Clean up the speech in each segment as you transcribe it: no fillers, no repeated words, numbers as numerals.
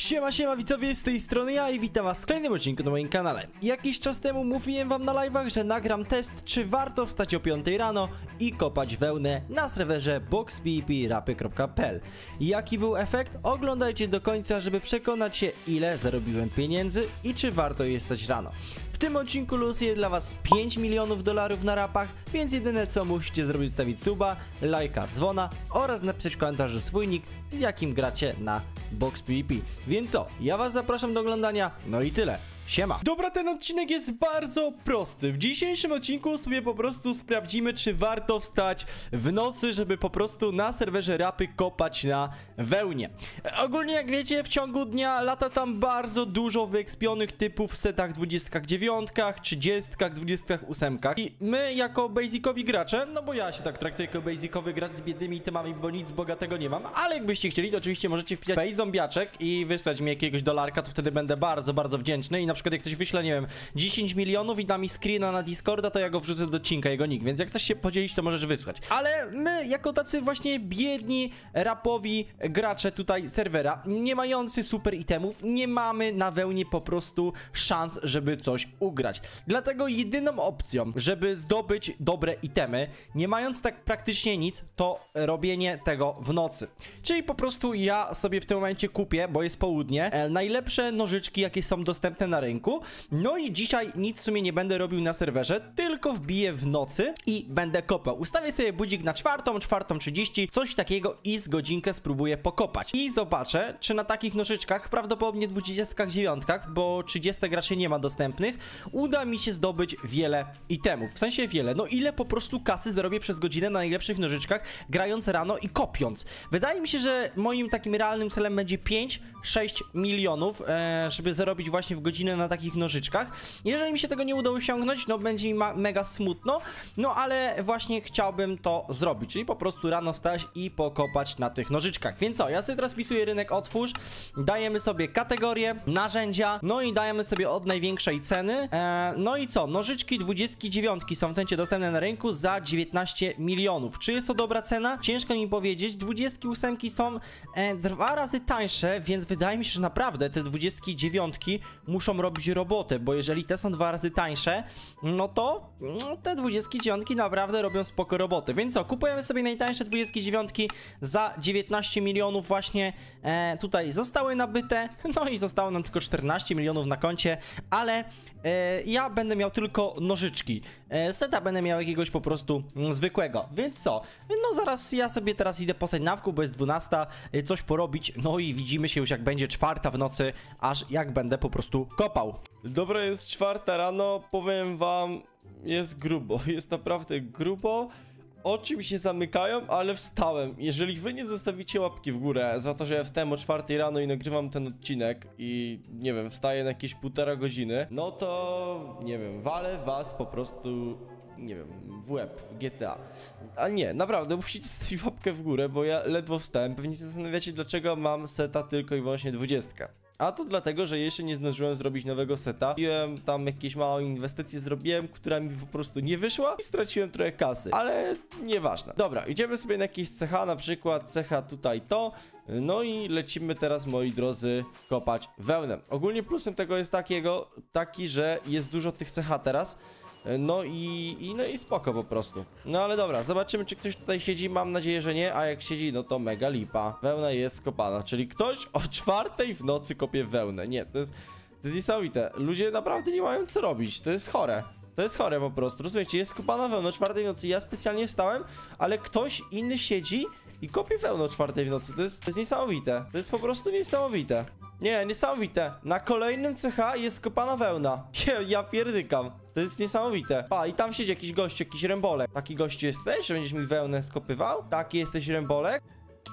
Siema widzowie, z tej strony ja i witam was w kolejnym odcinku na moim kanale. Jakiś czas temu mówiłem wam na live'ach, że nagram test, czy warto wstać o 5 rano i kopać wełnę na serwerze boxpvrapy.pl. Jaki był efekt? Oglądajcie do końca, żeby przekonać się, ile zarobiłem pieniędzy i czy warto je stać rano. W tym odcinku losuję dla was 5 milionów dolarów na rapach, więc jedyne co musicie zrobić, stawić suba, lajka, dzwona oraz napisać w komentarzu swój nick, z jakim gracie na BoxPvP. Więc co, ja was zapraszam do oglądania, no i tyle. Siema. Dobra, ten odcinek jest bardzo prosty. W dzisiejszym odcinku sobie po prostu sprawdzimy, czy warto wstać w nocy, żeby po prostu na serwerze rapy kopać na wełnie. Ogólnie jak wiecie, w ciągu dnia lata tam bardzo dużo wyekspionych typów w setach 29, 30, 28. I my jako basicowi gracze, no bo ja się tak traktuję jako basicowy gracz z biednymi itemami, bo nic bogatego nie mam, ale jakbyście chcieli, to oczywiście możecie wpisać pay zombiaczek i wysłać mi jakiegoś dolarka, to wtedy będę bardzo wdzięczny. I na przykład jak ktoś wyśle, nie wiem, 10 milionów i da mi screena na Discorda, to ja go wrzucę do odcinka, jego nick, więc jak chcesz się podzielić, to możesz wysłać. Ale my, jako tacy właśnie biedni, rapowi gracze tutaj serwera, nie mający super itemów, nie mamy na wełnie po prostu szans, żeby coś ugrać. Dlatego jedyną opcją, żeby zdobyć dobre itemy, nie mając tak praktycznie nic, to robienie tego w nocy. Czyli po prostu ja sobie w tym momencie kupię, bo jest południe, najlepsze nożyczki, jakie są dostępne na rynku. No i dzisiaj nic w sumie nie będę robił na serwerze, tylko wbiję w nocy i będę kopał. Ustawię sobie budzik na 4:30, coś takiego i z godzinkę spróbuję pokopać. I zobaczę, czy na takich nożyczkach, prawdopodobnie 29, bo 30 raczej nie ma dostępnych, uda mi się zdobyć wiele itemów. W sensie wiele, no ile po prostu kasy zarobię przez godzinę na najlepszych nożyczkach, grając rano i kopiąc. Wydaje mi się, że moim takim realnym celem będzie 5-6 milionów, żeby zarobić właśnie w godzinę na takich nożyczkach. Jeżeli mi się tego nie uda osiągnąć, no będzie mi mega smutno, no ale właśnie chciałbym to zrobić, czyli po prostu rano wstać i pokopać na tych nożyczkach. Więc co, ja sobie teraz wpisuję rynek otwórz, dajemy sobie kategorię, narzędzia, no i dajemy sobie od największej ceny, no i co, nożyczki 29 są w momencie dostępne na rynku za 19 milionów. Czy jest to dobra cena? Ciężko mi powiedzieć. 28 są 2 razy tańsze, więc wydaje mi się, że naprawdę te 29 muszą robić robotę, bo jeżeli te są 2 razy tańsze, no to te 29 naprawdę robią spoko roboty. Więc co, kupujemy sobie najtańsze 29 za 19 milionów właśnie tutaj zostały nabyte, no i zostało nam tylko 14 milionów na koncie, ale ja będę miał tylko nożyczki. Seta będę miał jakiegoś po prostu zwykłego. Więc co? No zaraz ja sobie teraz idę postać na wku, bo jest 12, coś porobić, no i widzimy się już jak będzie 4 w nocy, aż jak będę po prostu kopał. Dobra, jest 4 rano, powiem wam, jest grubo, jest naprawdę grubo. Oczy mi się zamykają, ale wstałem. Jeżeli wy nie zostawicie łapki w górę za to, że ja wstałem o 4 rano i nagrywam ten odcinek i nie wiem, wstaję na jakieś 1,5 godziny, no to nie wiem, walę was po prostu, nie wiem, w łeb, w GTA. A nie, naprawdę, musicie zostawić łapkę w górę, bo ja ledwo wstałem. Pewnie się zastanawiacie, dlaczego mam seta tylko i wyłącznie 20. A to dlatego, że jeszcze nie zdążyłem zrobić nowego seta. Tam jakieś małe inwestycje zrobiłem, która mi po prostu nie wyszła i straciłem trochę kasy. Ale nieważne. Dobra, idziemy sobie na jakieś cecha, na przykład cecha tutaj to. No i lecimy teraz, moi drodzy, kopać wełnę. Ogólnie plusem tego jest taki, że jest dużo tych cecha teraz. No i spoko po prostu. No ale dobra, zobaczymy, czy ktoś tutaj siedzi. Mam nadzieję, że nie, a jak siedzi, no to mega lipa. Wełna jest skopana, czyli ktoś o 4 w nocy kopie wełnę. Nie, to jest niesamowite. Ludzie naprawdę nie mają co robić, to jest chore. To jest chore po prostu, rozumiecie, jest skopana wełna o 4 w nocy. Ja specjalnie wstałem, ale ktoś inny siedzi i kopie wełnę o 4 w nocy. To jest niesamowite, to jest po prostu niesamowite. Nie, niesamowite. Na kolejnym CH jest skopana wełna. Ja pierdykam. To jest niesamowite. A, i tam siedzi jakiś gość, jakiś rębolek. Taki gościu jesteś, że będziesz mi wełnę skopywał? Taki jesteś rębolek?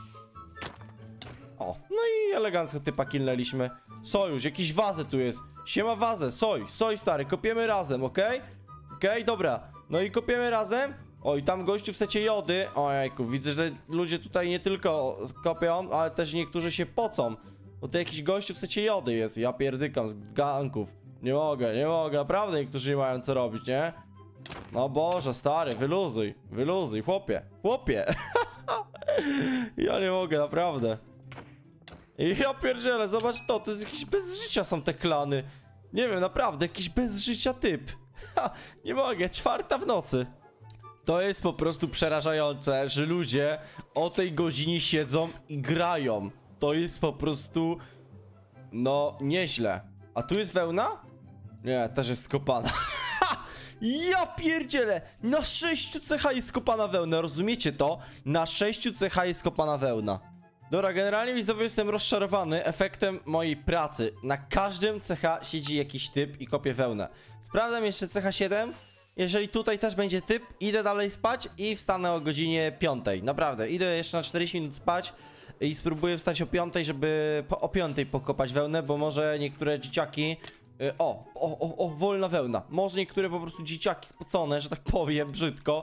O, no i elegancko typa killnęliśmy. Sojusz, jakiś wazę tu jest. Siema wazę, soj stary, kopiemy razem, okej? Okej, dobra. No i kopiemy razem. O, i tam gościu w secie jody. Ojejku, widzę, że ludzie tutaj nie tylko kopią, ale też niektórzy się pocą. Bo to jakiś gościu w secie jody jest. Ja pierdykam z ganków. Nie mogę, naprawdę niektórzy nie mają co robić, nie? No Boże, stary, wyluzuj, chłopie. Ja nie mogę, naprawdę. Ja pierdzielę, zobacz to jest jakieś bez życia są te klany. Nie wiem, naprawdę, jakiś bez życia typ. Ha, nie mogę, 4 w nocy. To jest po prostu przerażające, że ludzie o tej godzinie siedzą i grają. To jest po prostu... no, nieźle. A tu jest wełna? Nie, też jest skopana. Ja pierdzielę! Na 6 CH jest skopana wełna, rozumiecie to? Na 6 CH jest skopana wełna. Dobra, generalnie widzowie jestem rozczarowany efektem mojej pracy. Na każdym CH siedzi jakiś typ i kopie wełnę. Sprawdzam jeszcze CH7. Jeżeli tutaj też będzie typ, idę dalej spać i wstanę o godzinie 5. Naprawdę, idę jeszcze na 40 minut spać i spróbuję wstać o 5, żeby o 5 pokopać wełnę, bo może niektóre dzieciaki... wolna wełna. Może niektóre po prostu dzieciaki spocone, że tak powiem, brzydko.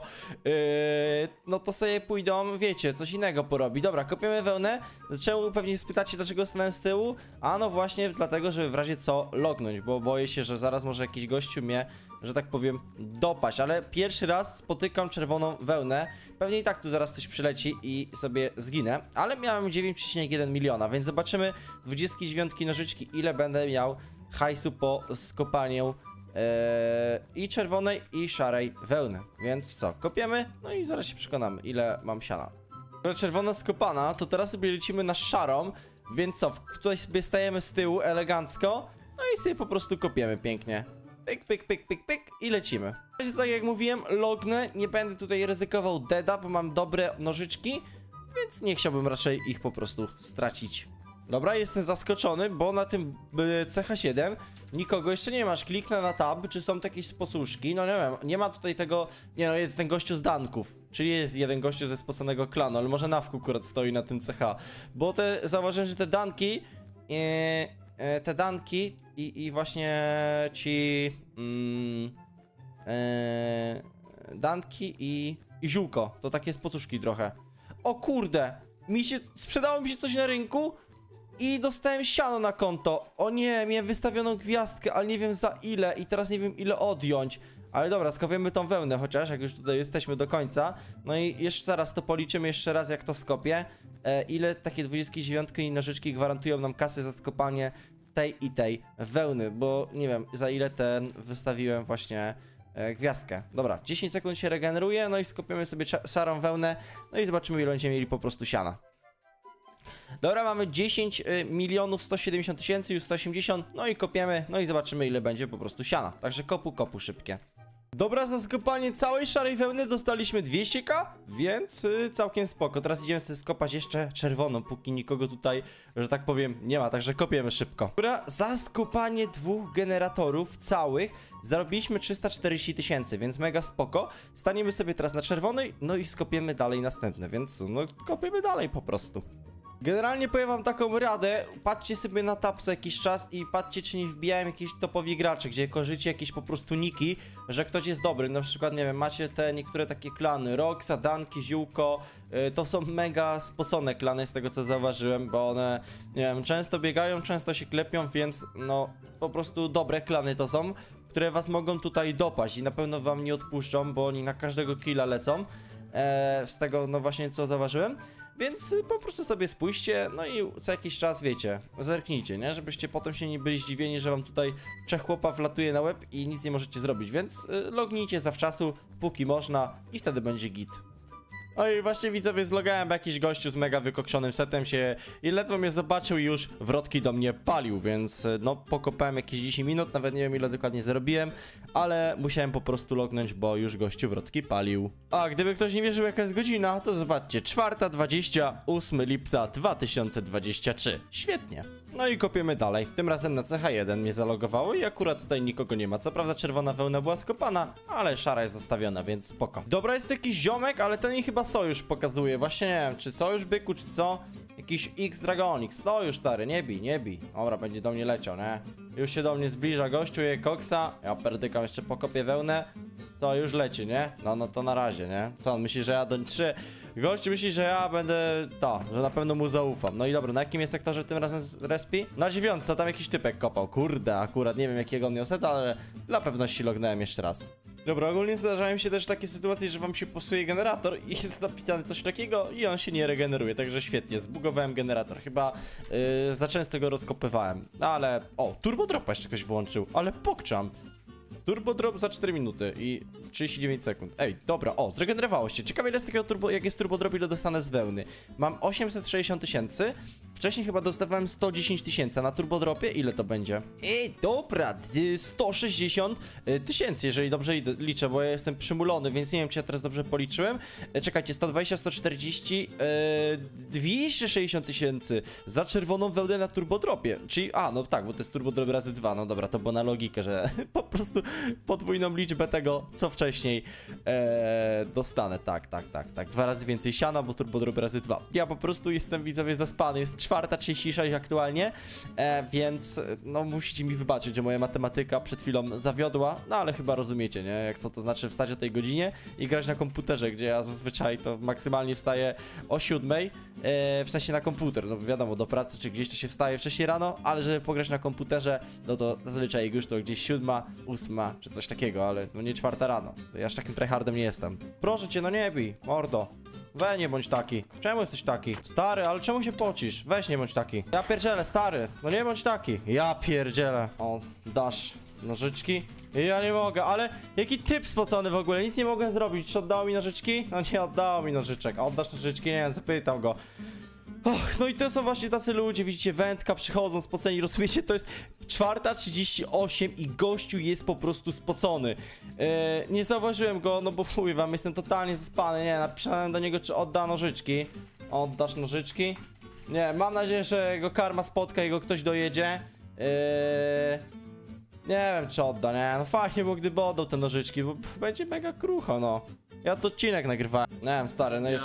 No to sobie pójdą, wiecie, coś innego porobi. Dobra, kopiemy wełnę. Czemu pewnie spytacie, dlaczego stanąłem z tyłu? A no właśnie dlatego, żeby w razie co lognąć, bo boję się, że zaraz może jakiś gościu mnie, że tak powiem, dopaść. Ale pierwszy raz spotykam czerwoną wełnę. Pewnie i tak tu zaraz ktoś przyleci i sobie zginę. Ale miałem 9,1 miliona, więc zobaczymy 29 nożyczki, ile będę miał hajsu po skopaniu i czerwonej i szarej wełny. Więc co, kopiemy? No i zaraz się przekonamy, ile mam siana. Czerwona skopana, to teraz sobie lecimy na szarą. Więc co, tutaj sobie stajemy z tyłu elegancko. No i sobie po prostu kopiemy pięknie. Pyk, pyk, pyk, pyk, pyk i lecimy. Tak jak mówiłem, lognę, nie będę tutaj ryzykował deada, bo mam dobre nożyczki, więc nie chciałbym raczej ich po prostu stracić. Dobra, jestem zaskoczony, bo na tym CH7 nikogo jeszcze nie masz. Kliknę na tab, czy są to jakieś spocuszki. No nie wiem, nie ma tutaj tego... Nie no, jest ten gościu z Danków. Czyli jest jeden gościu ze spoconego klanu, ale może Nawku akurat stoi na tym CH. Bo zauważyłem, że te Danki... te Danki i właśnie ci... Danki i ziółko. To takie spocuszki trochę. O kurde! Sprzedało mi się coś na rynku i dostałem siano na konto. O nie, miałem wystawioną gwiazdkę, ale nie wiem za ile i teraz nie wiem ile odjąć. Ale dobra, skopiemy tą wełnę chociaż, jak już tutaj jesteśmy do końca. No i jeszcze zaraz to policzymy jeszcze raz, jak to skopię. Ile takie 29 i nożyczki gwarantują nam kasę za skopanie tej i tej wełny, bo nie wiem za ile ten wystawiłem właśnie gwiazdkę. Dobra, 10 sekund się regeneruje, no i skopiemy sobie szarą wełnę, no i zobaczymy ile będziemy mieli po prostu siana. Dobra, mamy 10 milionów 170 tysięcy, już 180, no i kopiemy, no i zobaczymy ile będzie po prostu siana. Także kopu szybkie. Dobra, za skopanie całej szarej wełny dostaliśmy 200k, więc całkiem spoko. Teraz idziemy sobie skopać jeszcze czerwoną, póki nikogo tutaj, że tak powiem, nie ma, także kopiemy szybko. Dobra, za skopanie 2 generatorów całych zarobiliśmy 340 tysięcy, więc mega spoko. Staniemy sobie teraz na czerwonej, no i skopiemy dalej następne, więc no kopiemy dalej po prostu. Generalnie powiem wam taką radę, patrzcie sobie na tab co jakiś czas i patrzcie, czy nie wbijają jakieś topowi gracze, gdzie korzycie jakieś po prostu niki, że ktoś jest dobry. Na przykład, nie wiem, macie te niektóre takie klany, Roxa, Danki, Ziółko, to są mega spocone klany z tego co zauważyłem, bo one, nie wiem, często biegają, często się klepią, więc no po prostu dobre klany to są, które was mogą tutaj dopaść i na pewno wam nie odpuszczą, bo oni na każdego killa lecą, z tego no właśnie co zauważyłem. Więc po prostu sobie spójrzcie, no i co jakiś czas, wiecie, zerknijcie, nie? Żebyście potem się nie byli zdziwieni, że wam tutaj 3 chłopa wlatuje na łeb i nic nie możecie zrobić, więc lognijcie zawczasu, póki można i wtedy będzie git. No i właśnie widzowie, zlogałem, bo jakiś gościu z mega wykokszonym setem się i ledwo mnie zobaczył i już wrotki do mnie palił, więc no pokopałem jakieś 10 minut, nawet nie wiem ile dokładnie zarobiłem, ale musiałem po prostu lognąć, bo już gościu wrotki palił. A gdyby ktoś nie wierzył jaka jest godzina, to zobaczcie, 4:20, 8 lipca 2023. Świetnie. No i kopiemy dalej. Tym razem na CH1 mnie zalogowało i akurat tutaj nikogo nie ma. Co prawda czerwona wełna była skopana, ale szara jest zostawiona, więc spoko. Dobra, jest to jakiś ziomek, ale ten mi chyba sojusz pokazuje. Właśnie nie wiem, czy sojusz byku, czy co? Jakiś X-Dragonix. Sojusz stary, nie bij. Dobra, będzie do mnie leciał, nie? Już się do mnie zbliża gościu, je koksa. Ja perdykam, jeszcze pokopię wełnę. To już leci, nie? No to na razie, nie? Co on myśli, że ja do... Gościu myśli, że ja będę... że na pewno mu zaufam. No i dobra, na jakim jest sektorze tym razem respi? Na 9, tam jakiś typek kopał. Kurde, akurat nie wiem jakiego on miał set, ale dla pewności lognąłem jeszcze raz. Dobra, ogólnie zdarzają się też takie sytuacje, że wam się psuje generator i jest napisane coś takiego i on się nie regeneruje, także świetnie, zbugowałem generator, chyba za często go rozkopywałem, no ale, o, turbo dropa jeszcze ktoś włączył, ale pokczam. Turbo drop za 4 minuty i 39 sekund. Ej, dobra, o, zregenerowało się. Ciekawe ile z takiego turbo, jak jest turbo drop, ile dostanę z wełny. Mam 860 000. Wcześniej chyba dostawałem 110 000, a na turbo dropie ile to będzie? Ej, dobra, 160 000, jeżeli dobrze liczę, bo ja jestem przymulony, więc nie wiem, czy ja teraz dobrze policzyłem. Czekajcie, 120, 140, 260 000 za czerwoną wełnę na turbo dropie. Czyli, no tak, bo to jest turbo drop razy 2, no dobra, to było na logikę, że po prostu podwójną liczbę tego, co wcześniej dostanę. Tak. 2 razy więcej siana, bo turbo drop razy 2. Ja po prostu jestem, widzowie, zaspany. Jest 4:36 aktualnie, więc no musicie mi wybaczyć, że moja matematyka przed chwilą zawiodła, no ale chyba rozumiecie, nie? Jak co to znaczy wstać o tej godzinie i grać na komputerze, gdzie ja zazwyczaj to maksymalnie wstaję o 7, w sensie na komputer, no wiadomo, do pracy czy gdzieś to się wstaje wcześniej rano, ale żeby pograć na komputerze, no to zazwyczaj już to gdzieś 7, 8 czy coś takiego, ale no nie 4 rano. To ja aż takim tryhardem nie jestem. Proszę cię, no nie bij, mordo. We nie bądź taki. Czemu jesteś taki? Stary, ale czemu się pocisz? Weź nie bądź taki. Ja pierdzielę, stary. No nie bądź taki. Ja pierdzielę. O, dasz nożyczki. Ja nie mogę, ale jaki typ spocony w ogóle. Nic nie mogę zrobić. Czy oddało mi nożyczki? No nie oddało mi nożyczek. A oddasz nożyczki? Nie wiem, zapytam go. Och, no i to są właśnie tacy ludzie, widzicie, wędka, przychodzą spoceni, rozumiecie, to jest 4:38 i gościu jest po prostu spocony. Nie zauważyłem go, no bo mówię wam, jestem totalnie zaspany, nie, napisałem do niego, czy odda nożyczki. Oddasz nożyczki? Nie, mam nadzieję, że jego karma spotka i go ktoś dojedzie. Nie wiem, czy odda, nie, no fajnie było, gdyby oddał te nożyczki, bo będzie mega krucho, no. Ja to odcinek nagrywałem. Nie wiem, stary, no jest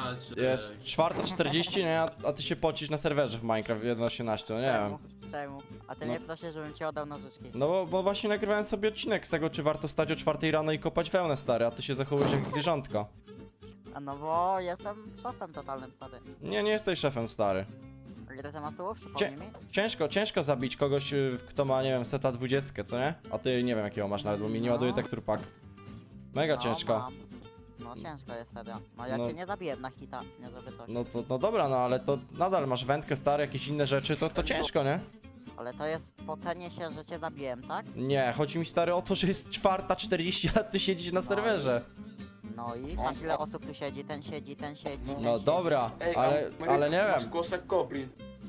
4:40, nie? A ty się pocisz na serwerze w Minecraft 1.18, no nie wiem. Czemu? A ty mnie prosisz, żebym ci oddał nożyczki. No bo właśnie nagrywałem sobie odcinek z tego, czy warto stać o 4 rano i kopać wełnę, stary, a ty się zachowujesz jak zwierzątko. A no bo jestem szefem totalnym, stary. Nie jesteś szefem, stary. Ile ty masz słów? Przypomnij mi. Ciężko zabić kogoś, kto ma, nie wiem, seta 20, co nie? A ty nie wiem jakiego masz nawet, bo mi nie ładuje tekstur pack. Mega ciężko. Mam. No ciężko jest serio. No ja cię nie zabiję na hita, nie żeby coś. No dobra, no ale to nadal masz wędkę, stary, jakieś inne rzeczy, to ciężko, nie? Ale to jest pocenie się, że cię zabiłem, tak? Nie, chodzi mi, stary, o to, że jest 4:40, a ty siedzisz na serwerze. No i masz ile osób tu siedzi, ten siedzi, ten siedzi, ten No siedzi. dobra, Ej, ale nie masz wiem. głos jak goblin.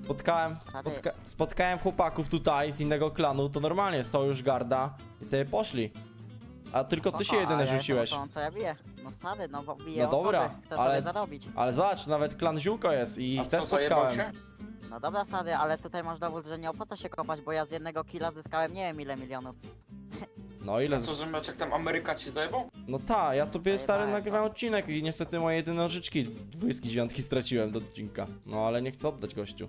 Spotkałem chłopaków tutaj z innego klanu, to normalnie sojusz garda i sobie poszli. A tylko ty się jedyny rzuciłeś. To co ja biję? No stary, no bo biję No dobra, osoby, chcę ale- sobie zarobić. Ale zobacz, nawet klan Ziółko jest i A ich też co, zajebał spotkałem. się? No dobra stary, ale tutaj masz dowód, że nie opłaca się kopać, bo ja z jednego killa zyskałem nie wiem ile milionów. No ile? A co, że meczek tam Ameryka ci zajebał? No ta, ja tobie stary Zajebałem nagrywałem odcinek i niestety moje jedyne nożyczki 29 straciłem do odcinka. No ale nie chcę oddać gościu.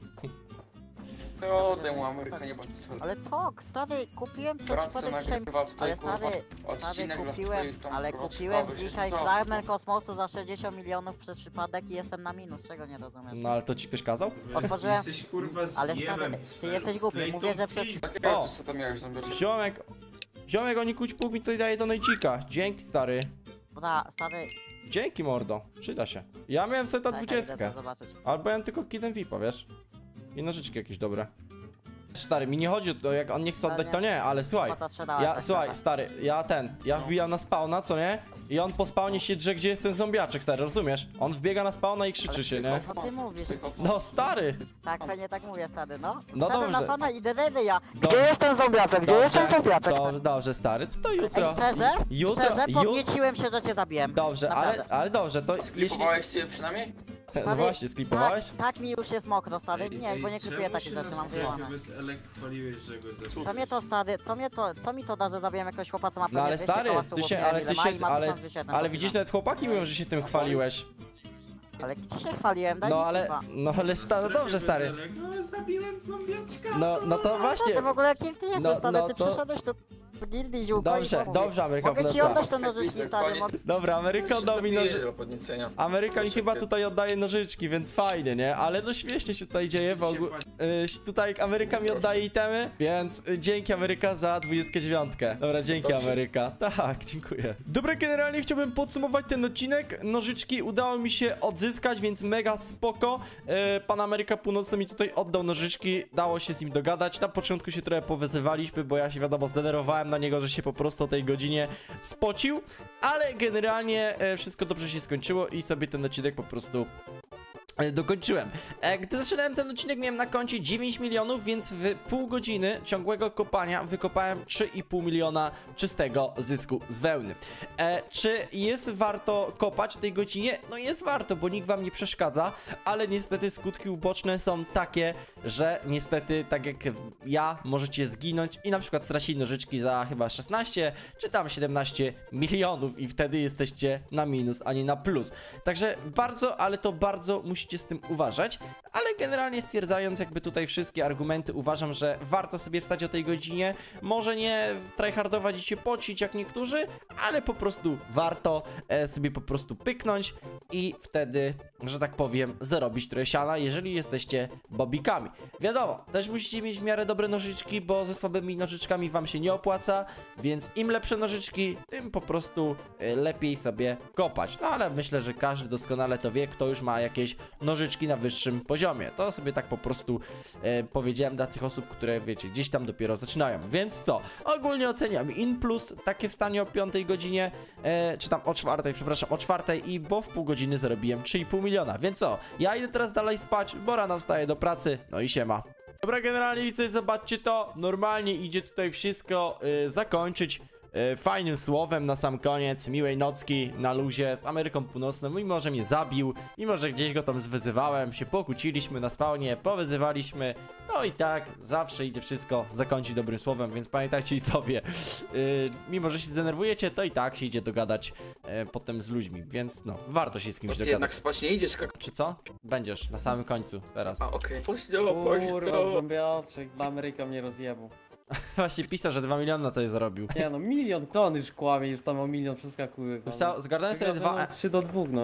To oddaj mu Ameryka, nie bądź swój. Ale co? Stary, kupiłem przez Pracę przypadek dzisiaj... nagrywa tutaj, Ale kurwa, stary, odcinek dla kupiłem, swoich tam, ale kurwa, kupiłem ciekawych dzisiaj się fragment kosmosu za 60 milionów przez przypadek i jestem na minus, czego nie rozumiesz? No ale to ci ktoś kazał? Otworzyłem, Jesteś kurwa ale zjebem, stary, ty cfelu. jesteś głupi, Sklej mówię, tą że przez... pizdę. Takiego O! co tam miałeś zombiaczek. Ziomek, oni kuć pół mi tutaj daje do Nejcika. Dzięki, stary. Dobra, stary, Dzięki, mordo. Przyda się. Ja miałem seta czekaj, 20. idę to zobaczyć. Albo ja mam tylko kidem VIPa, wiesz? I nożyczki jakieś dobre. Stary, mi nie chodzi o to, jak on nie chce oddać, to nie, ale słuchaj. Po co sprzedałem tak Słuchaj, trochę? stary, ja wbijam na spawna, co nie? I on po spawnie się drze, gdzie jest ten zombiaczek, stary, rozumiesz? On wbiega na spawna i krzyczy się, nie? Co ty mówisz? No, stary! Tak, pewnie tak mówię, stary, no. No Wszedłem na dobrze. pana i dedydy ja. Gdzie Dobrze. jest ten zombiaczek? Gdzie jest ten zombiaczek? Dobrze, stary, to Ej, jutro. szczerze? Szczerze? Jutro. Podnieciłem się, że cię zabiłem. Dobrze, Naprawdę. ale dobrze, to jeśli... Sklipowałeś się przynajmniej? No Stary, właśnie, sklipowałeś? Tak mi już jest mokro, stary. Ej, Nie, ej, bo nie kupuję czemu takich się rzeczy, na mam strefie wyjebane. bez Elek chwaliłeś, że go zabiłeś? Co mnie to, stary, co mi to da, że zabiłem jakiegoś chłopa, co ma No pewnie ale 200 stary, koła ty subów, się, nie wiem, ale ile ty ma się, i ma ale 1200 ale widzisz, nawet chłopaki mówią, że się tym chwaliłeś. Ale gdzie się chwaliłem, daj No mi ale, kurwa. no ale no dobrze, stary. No zabiłem zombiaczka! No to właśnie. Ty w ogóle kim ty jesteś, No, stary, no ty to- przyszedłeś tu z gildii ziółko Dobrze, dobrze, Ameryka Mogę ci Północna. oddać te nożyczki, stary, mogę... Dobra, Ameryka oddał mi nożyczki. do podniecenia. Ameryka mi chyba tutaj oddaje nożyczki, więc fajnie, nie? Ale no śmiesznie się tutaj dzieje, bo tutaj Ameryka mi oddaje itemy, więc dzięki Ameryka za 29. Dobra, dzięki Dobrze. Ameryka. Tak, dziękuję. Dobra, generalnie chciałbym podsumować ten odcinek. Nożyczki udało mi się odzyskać, więc mega spoko. Pan Ameryka Północna mi tutaj oddał nożyczki, dało się z nim dogadać. Na początku się trochę powyzywaliśmy, bo ja się wiadomo zdenerwowałem na niego, że się po prostu o tej godzinie spocił, ale generalnie wszystko dobrze się skończyło i sobie ten odcinek po prostu dokończyłem. Gdy zaczynałem ten odcinek, miałem na koncie 9 milionów, więc w pół godziny ciągłego kopania wykopałem 3,5 miliona czystego zysku z wełny. Czy jest warto kopać w tej godzinie? No jest warto, bo nikt wam nie przeszkadza, ale niestety skutki uboczne są takie, że niestety, tak jak ja, możecie zginąć i na przykład stracić nożyczki za chyba 16 czy tam 17 milionów i wtedy jesteście na minus, a nie na plus. Także bardzo, ale to bardzo musicie z tym uważać, ale generalnie stwierdzając jakby tutaj wszystkie argumenty, uważam, że warto sobie wstać o tej godzinie, może nie tryhardować i się pocić jak niektórzy, ale po prostu warto sobie po prostu pyknąć i wtedy, że tak powiem, zarobić trochę siana, jeżeli jesteście bobikami. Wiadomo, też musicie mieć w miarę dobre nożyczki, bo ze słabymi nożyczkami wam się nie opłaca, więc im lepsze nożyczki, tym po prostu lepiej sobie kopać. No ale myślę, że każdy doskonale to wie, kto już ma jakieś nożyczki na wyższym poziomie. To sobie tak po prostu powiedziałem dla tych osób, które wiecie, gdzieś tam dopiero zaczynają. Więc co? Ogólnie oceniam in plus takie wstanie o 5 godzinie, czy tam o 4, przepraszam, o 4 i bo w pół godziny zarobiłem 3,5 miliona. Więc co? Ja idę teraz dalej spać, bo rano wstaję do pracy, no i siema. Dobra, generalnie widzę, zobaczcie to, normalnie idzie tutaj wszystko zakończyć fajnym słowem na sam koniec, miłej nocki na luzie z Ameryką Północną, mimo że mnie zabił, mimo że gdzieś go tam zwyzywałem, się pokłóciliśmy na spawnie, powyzywaliśmy, no i tak zawsze idzie wszystko zakończyć dobrym słowem, więc pamiętajcie sobie, mimo że się zdenerwujecie, to i tak się idzie dogadać potem z ludźmi, więc no, warto się z kimś Ty dogadać. jednak spać nie idziesz, kaka. Czy co? Będziesz na samym końcu teraz. A, okej. Kurwa, zombiaczek, dla Ameryka mnie rozjebał. Właśnie pisał, że 2 miliony na to je zarobił. Nie no, milion ton już kłamie, już tam o milion przeskakuje. Zgarnąłem sobie 2... 3 do 2, no.